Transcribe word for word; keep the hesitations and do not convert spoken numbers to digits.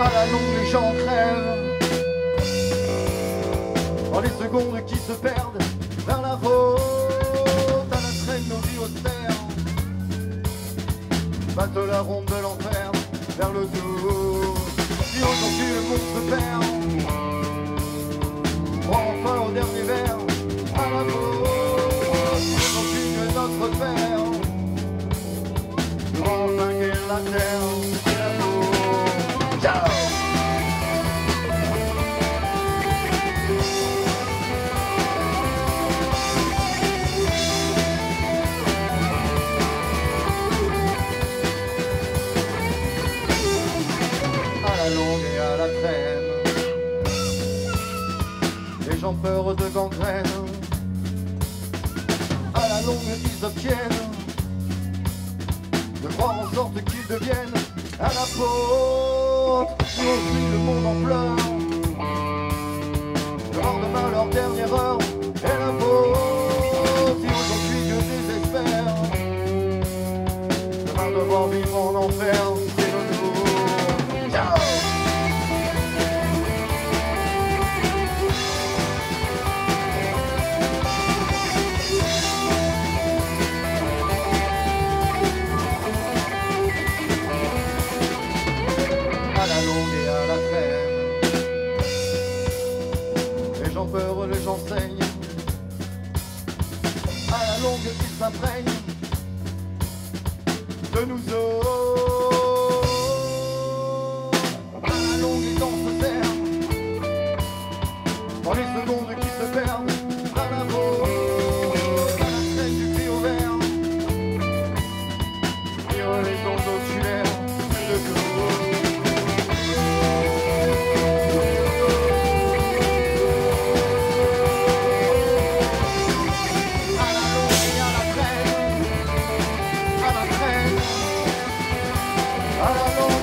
À la longue les gens crèvent dans les secondes qui se perdent vers la faute. À la traîne nos vies austères battent la ronde de l'enfer vers le tour. Si aujourd'hui le monde se perd, prends enfin au dernier verre à la faute. Si continue notre père, prends enfin qu'est la terre et la faute. Ciao. À la longue et à la traîne, les gens peur de gangrène. À la longue ils obtiennent de croire en sorte qu'ils deviennent à la faute. Si on suit le monde en pleurs, le lendemain leur dernière heure est la faute. Si aujourd'hui Dieu désespère, demain devoir vivre en enfer, c'est le tour. Ciao. À la longue et à la traîne, les gens peurent, les gens saignent. À la longue ils s'imprègnent de nous autres. À la longue les dents se serrent dans les secondes qui se perdent à la faute. À la traîne du cri au vert, tire les ondes oculaires de tout. I don't know.